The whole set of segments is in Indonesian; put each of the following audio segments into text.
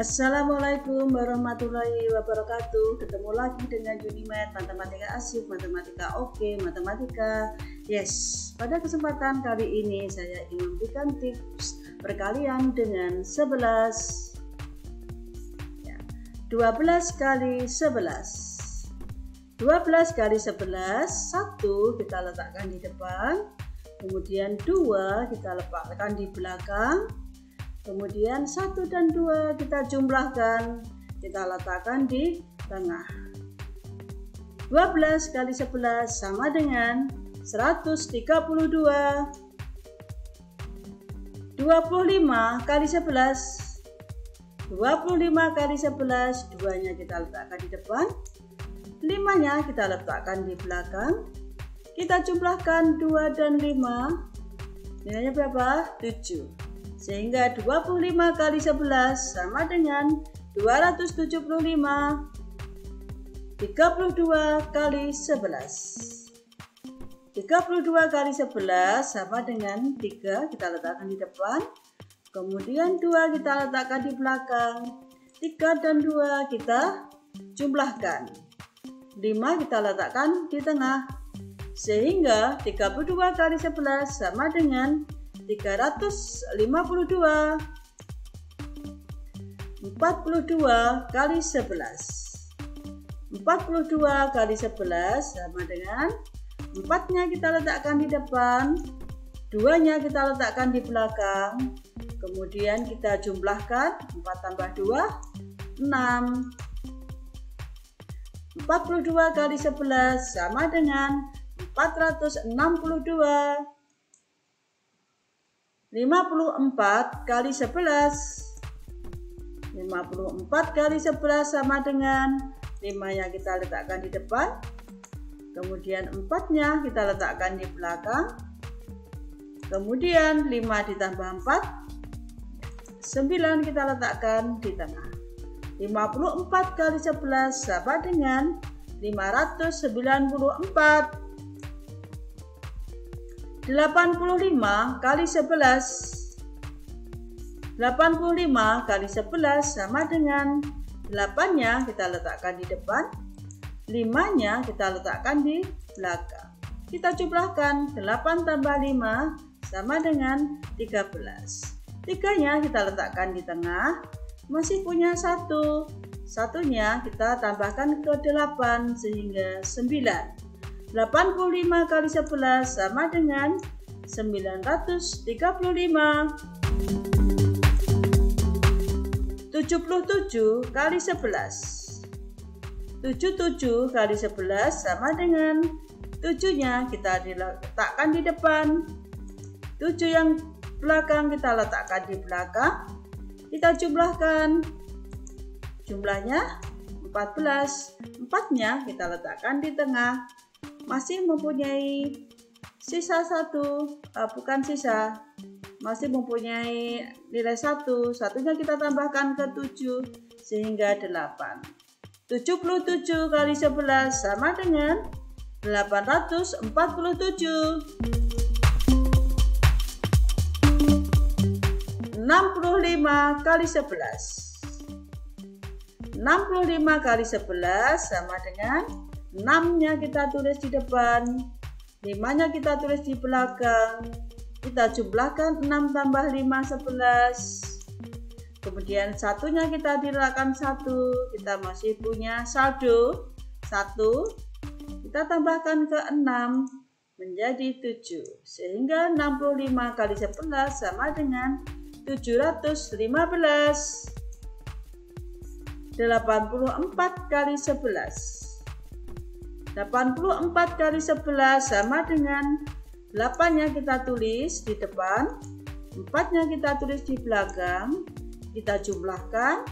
Assalamualaikum warahmatullahi wabarakatuh. Ketemu lagi dengan Unimed Matematika Asyik, Matematika Oke, Matematika Yes. Pada kesempatan kali ini saya ingin memberikan tips perkalian dengan 11 12 kali 11. 12 kali 11, 1 kita letakkan di depan, kemudian 2 kita letakkan di belakang, kemudian 1 dan 2 kita jumlahkan, kita letakkan di tengah. 12 kali 11 sama dengan 132. 25 kali 11. 25 kali 11, 2-nya kita letakkan di depan, 5-nya kita letakkan di belakang. Kita jumlahkan 2 dan 5, nilainya berapa? 7. Sehingga 25 kali 11 sama dengan 275. 32 kali 11. 32 kali 11 sama dengan 3, kita letakkan di depan. Kemudian 2 kita letakkan di belakang. 3 dan 2 kita jumlahkan. 5 kita letakkan di tengah. Sehingga 32 kali 11 sama dengan 352. 42 kali 11. 42 kali 11 sama dengan 4-nya kita letakkan di depan, 2-nya kita letakkan di belakang. Kemudian kita jumlahkan 4 tambah 2, 6. 42 kali 11 sama dengan 462. 54 kali 11. 54 kali 11 sama dengan 5-nya kita letakkan di depan, kemudian 4-nya kita letakkan di belakang, kemudian 5 ditambah 4, 9 kita letakkan di tengah. 54 kali 11 sama dengan 594. 85 kali 11. 85 kali 11 sama dengan 8-nya kita letakkan di depan, 5-nya kita letakkan di belakang. Kita jumlahkan 8 tambah 5 sama dengan 13. 3-nya kita letakkan di tengah, masih punya 1. 1-nya kita tambahkan ke 8 sehingga 9. 85 kali 11 sama dengan 935. 77 kali 11. 77 kali 11 sama dengan 7-nya kita letakkan di depan, 7 yang belakang kita letakkan di belakang. Kita jumlahkan, jumlahnya 14. 4-nya kita letakkan di tengah, masih mempunyai sisa 1, bukan sisa, masih mempunyai nilai 1. 1-nya kita tambahkan ke 7 sehingga 8. 77 kali 11 sama dengan 847. 65 kali 11. 65 kali 11 sama dengan 6-nya kita tulis di depan, 5-nya kita tulis di belakang. Kita jumlahkan 6 tambah 5, 11. Kemudian 1-nya kita letakkan 1, kita masih punya saldo 1. Kita tambahkan ke 6 menjadi 7. Sehingga 65 kali 11 sama dengan 715. 84 kali 11. 84 kali 11 sama dengan 8-nya kita tulis di depan, 4-nya kita tulis di belakang. Kita jumlahkan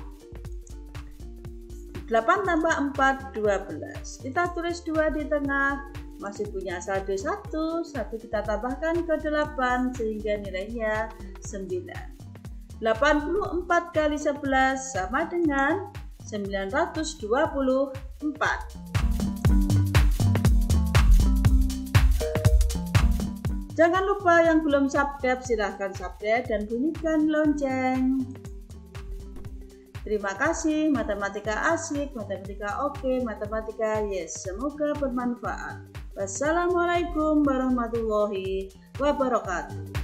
8 tambah 4, 12. Kita tulis 2 di tengah, masih punya saldo 1. 1 kita tambahkan ke 8 sehingga nilainya 9. 84 kali 11 sama dengan 924. Jangan lupa yang belum subscribe silahkan subscribe dan bunyikan lonceng. Terima kasih, matematika asik, matematika oke, matematika yes. Semoga bermanfaat. Wassalamualaikum warahmatullahi wabarakatuh.